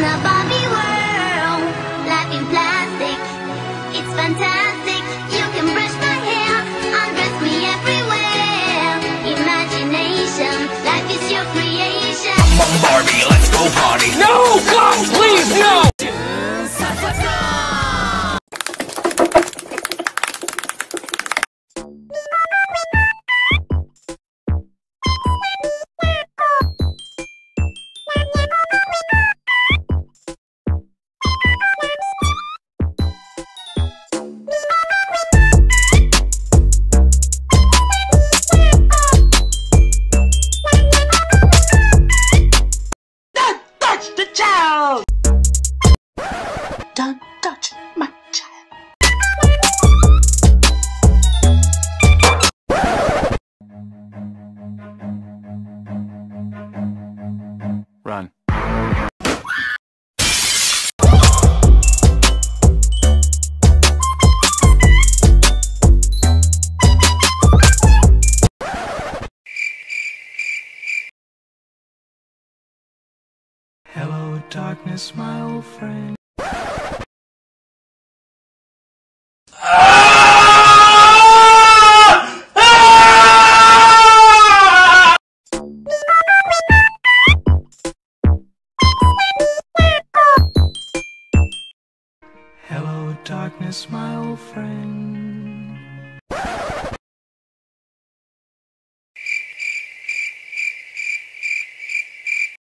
a Barbie world. Life in plastic, it's fantastic. You can brush my hair, undress me everywhere. Imagination, life is your creation. Barbie, let's go party. No! God, please, no! The child! Don't touch my child. Run. Hello, darkness, my old friend. Hello, darkness, my old friend.